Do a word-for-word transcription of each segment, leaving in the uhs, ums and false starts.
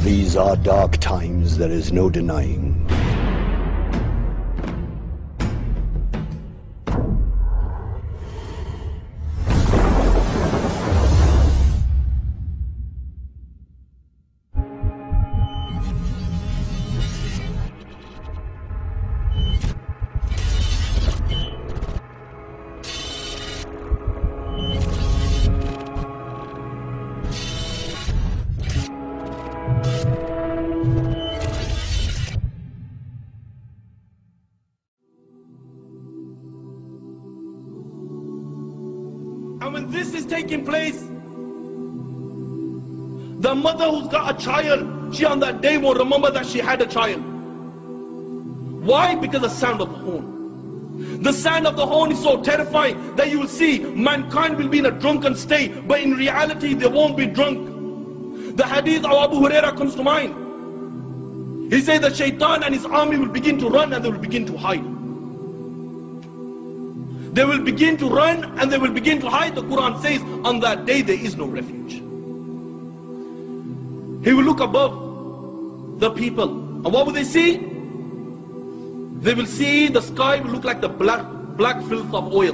These are dark times, there is no denying. And when this is taking place, the mother who's got a child, she on that day won't remember that she had a child. Why? Because the sound of the horn. The sound of the horn is so terrifying that you will see mankind will be in a drunken state, but in reality they won't be drunk. The hadith of Abu Huraira comes to mind. He said that Shaitan and his army will begin to run and they will begin to hide. They will begin to run and they will begin to hide. The Quran says on that day there is no refuge. He will look above the people, and what will they see? They will see the sky will look like the black, black filth of oil.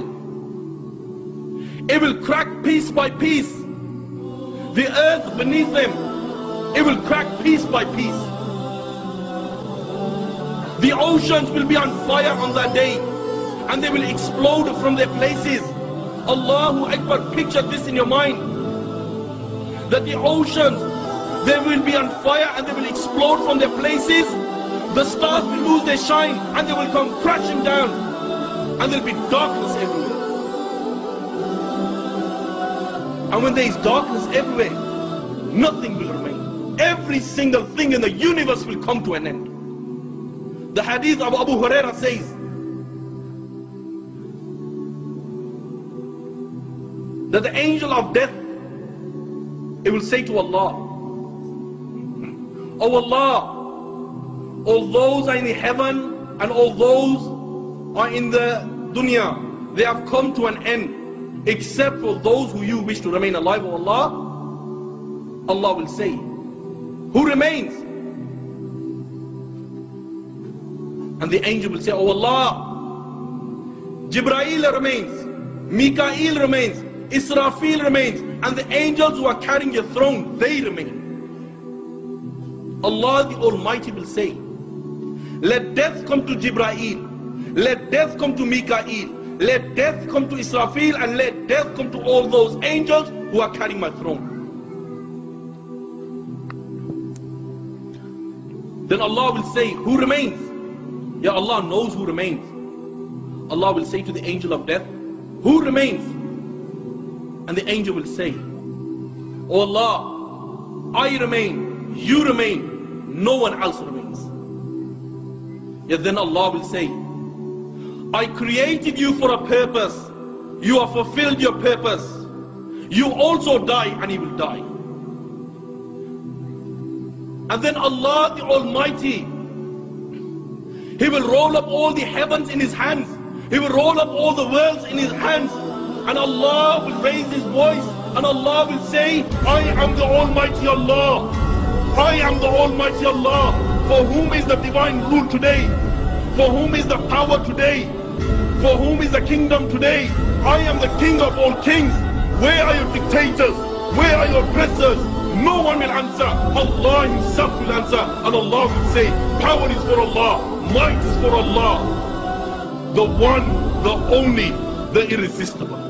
It will crack piece by piece. The earth beneath them, it will crack piece by piece. The oceans will be on fire on that day, and they will explode from their places. Allahu Akbar, picture this in your mind. That the oceans, they will be on fire and they will explode from their places. The stars will lose their shine and they will come crashing down. And there will be darkness everywhere. And when there is darkness everywhere, nothing will remain. Every single thing in the universe will come to an end. The hadith of Abu Huraira says, that the angel of death, it will say to Allah, "Oh Allah, all those are in the heaven and all those are in the dunya, they have come to an end, except for those who you wish to remain alive, O Allah." Allah will say, "Who remains?" And the angel will say, "Oh Allah, Jibreel remains, Mikael remains, Israfil remains, and the angels who are carrying your throne, they remain." Allah the Almighty will say, "Let death come to Jibreel, let death come to Mikael, let death come to Israfil, and let death come to all those angels who are carrying my throne." Then Allah will say, "Who remains?" Yeah, Allah knows who remains. Allah will say to the angel of death, "Who remains?" And the angel will say, "Oh Allah, I remain, you remain, no one else remains." Yet then Allah will say, "I created you for a purpose, you have fulfilled your purpose, you also die and you will die." And then Allah the Almighty, He will roll up all the heavens in His hands, He will roll up all the worlds in His hands, and Allah will raise His voice and Allah will say, "I am the Almighty Allah, I am the Almighty Allah, for whom is the divine rule today, for whom is the power today, for whom is the kingdom today. I am the King of all kings. Where are your dictators? Where are your oppressors?" No one will answer. Allah Himself will answer, and Allah will say, "Power is for Allah, might is for Allah, the one, the only, the irresistible."